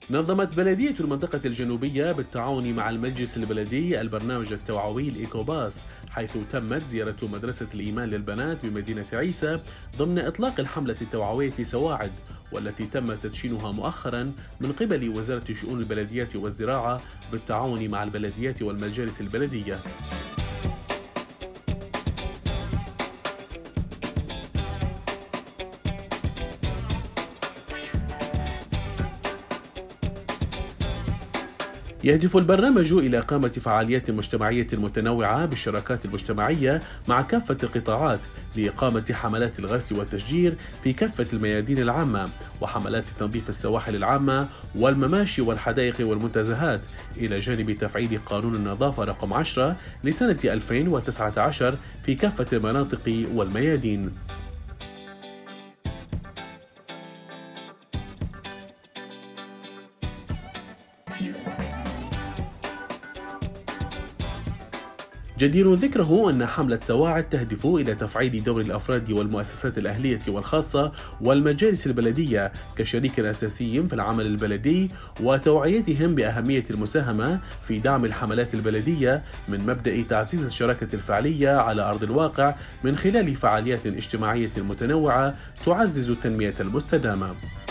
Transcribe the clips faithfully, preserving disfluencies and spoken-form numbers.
نظمت بلدية المنطقة الجنوبية بالتعاون مع المجلس البلدي البرنامج التوعوي الإيكوباس، حيث تمت زيارة مدرسة الإيمان للبنات بمدينة عيسى ضمن إطلاق الحملة التوعوية سواعد، والتي تم تدشينها مؤخرا من قبل وزارة شؤون البلديات والزراعة بالتعاون مع البلديات والمجالس البلدية. يهدف البرنامج إلى إقامة فعاليات مجتمعية متنوعة بالشراكات المجتمعية مع كافة القطاعات لإقامة حملات الغرس والتشجير في كافة الميادين العامة، وحملات تنظيف السواحل العامة والمماشي والحدائق والمنتزهات، إلى جانب تفعيل قانون النظافة رقم عشرة لسنة ألفين وتسعة عشر في كافة المناطق والميادين. جدير ذكره أن حملة سواعد تهدف إلى تفعيل دور الأفراد والمؤسسات الأهلية والخاصة والمجالس البلدية كشريك أساسي في العمل البلدي، وتوعيتهم بأهمية المساهمة في دعم الحملات البلدية من مبدأ تعزيز الشراكة الفعلية على أرض الواقع من خلال فعاليات اجتماعية متنوعة تعزز التنمية المستدامة.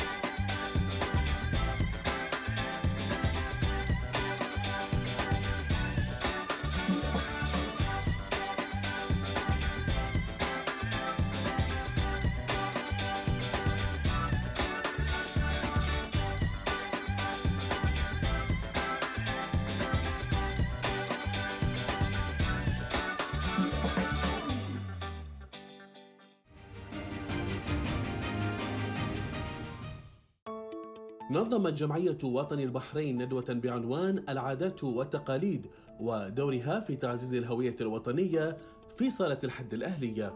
نظمت جمعية وطن البحرين ندوة بعنوان العادات والتقاليد ودورها في تعزيز الهوية الوطنية في صالة الحد الأهلية.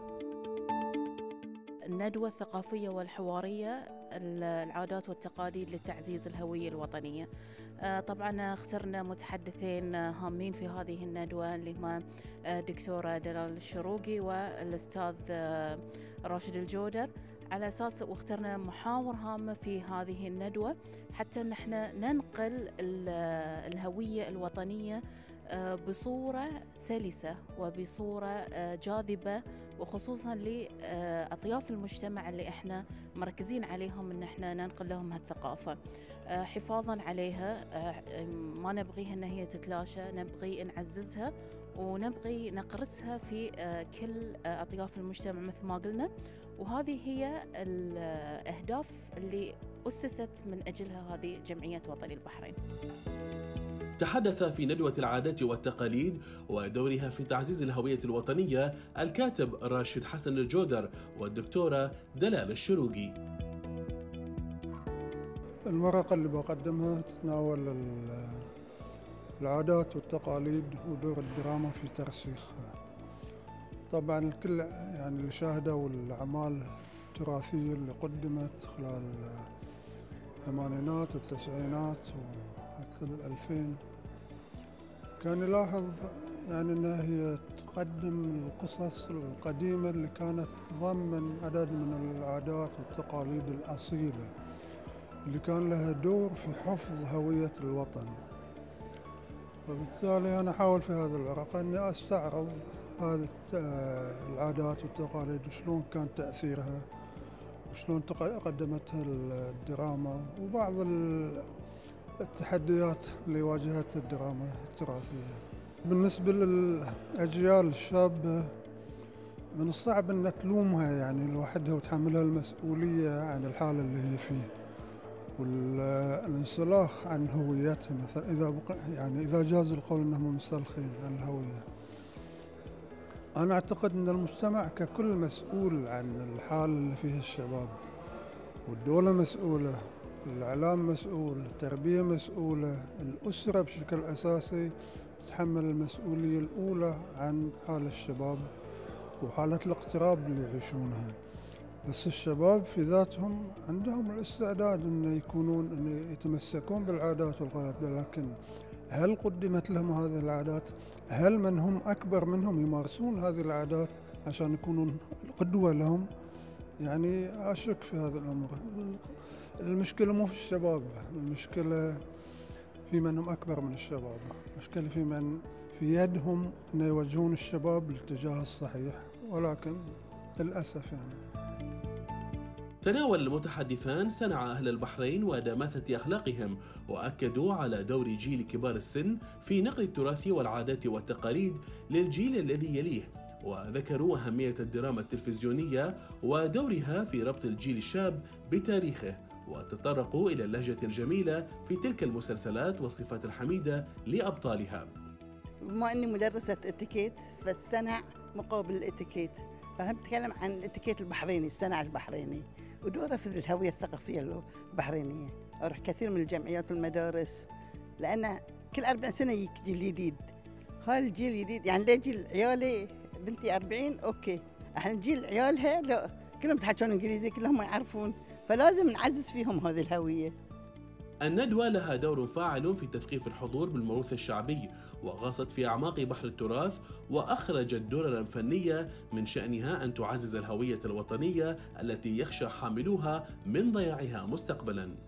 الندوة الثقافية والحوارية، العادات والتقاليد لتعزيز الهوية الوطنية. طبعا اخترنا متحدثين هامين في هذه الندوة اللي هما دكتورة دلال الشروقي والأستاذ راشد الجودر، على أساس واخترنا محاور هامة في هذه الندوة حتى نحن ننقل الهوية الوطنية بصورة سلسة وبصورة جاذبة، وخصوصا لأطياف المجتمع اللي احنا مركزين عليهم ان احنا ننقل لهم هالثقافة حفاظا عليها. ما نبغيها ان هي تتلاشى، نبغي نعززها ونبغي نقرسها في كل أطياف المجتمع مثل ما قلنا، وهذه هي الأهداف اللي أسست من أجلها هذه جمعية وطن البحرين. تحدث في ندوة العادات والتقاليد ودورها في تعزيز الهوية الوطنية الكاتب راشد حسن الجودر والدكتورة دلال الشروقي. الورقة اللي بقدمها تتناول العادات والتقاليد ودور الدراما في ترسيخها. طبعا الكل يعني اللي شاهدوا الأعمال التراثية اللي قدمت خلال الثمانينات والتسعينات وحتى الألفين، كان يلاحظ يعني أنها هي تقدم القصص القديمة اللي كانت تضمن عدد من العادات والتقاليد الأصيلة اللي كان لها دور في حفظ هوية الوطن. وبالتالي أنا أحاول في هذه الورقة أني أستعرض هذه العادات والتقاليد وشلون كان تأثيرها وشلون قدمتها الدراما، وبعض التحديات اللي واجهتها الدراما التراثية. بالنسبة للأجيال الشابة من الصعب أن تلومها يعني لوحدها وتحملها المسؤولية عن الحالة اللي هي فيه والانسلاخ عن هويتها، مثلا إذا يعني إذا جاز القول أنهم منسلخين عن الهوية. أنا أعتقد أن المجتمع ككل مسؤول عن الحالة اللي فيها الشباب، والدولة مسؤولة، الإعلام مسؤول، التربية مسؤولة، الأسرة بشكل أساسي تتحمل المسؤولية الأولى عن حال الشباب وحالة الاغتراب اللي يعيشونها. بس الشباب في ذاتهم عندهم الاستعداد أن يكونون أن يتمسكون بالعادات والغايات، لكن هل قدمت لهم هذه العادات؟ هل من هم أكبر منهم يمارسون هذه العادات عشان يكونون قدوة لهم؟ يعني أشك في هذه الأمور. المشكلة مو في الشباب، المشكلة في من هم أكبر من الشباب، المشكلة في من في يدهم أن يوجهون الشباب للاتجاه الصحيح، ولكن للأسف يعني. تناول المتحدثان صنع أهل البحرين ودماثة أخلاقهم، وأكدوا على دور جيل كبار السن في نقل التراث والعادات والتقاليد للجيل الذي يليه، وذكروا أهمية الدراما التلفزيونية ودورها في ربط الجيل الشاب بتاريخه، وتطرقوا إلى اللهجة الجميلة في تلك المسلسلات والصفات الحميدة لأبطالها. بما أني مدرسة اتيكيت فالصنع مقابل الاتيكيت، فأنا بتكلم عن الاتيكيت البحريني، الصنع البحريني ودوره في الهوية الثقافية البحرينية. أروح كثير من الجمعيات والمدارس، لأن كل أربع سنة يجي جيل جديد. هاي الجيل الجديد يعني ليه جيل عيالي بنتي أربعين أوكي، احنا جيل عيالها لا كلهم يتحدثون إنجليزي، كلهم يعرفون، فلازم نعزز فيهم هذه الهوية. الندوة لها دور فاعل في تثقيف الحضور بالموروث الشعبي، وغاصت في أعماق بحر التراث، وأخرجت دررا فنية من شأنها أن تعزز الهوية الوطنية التي يخشى حاملوها من ضياعها مستقبلاً.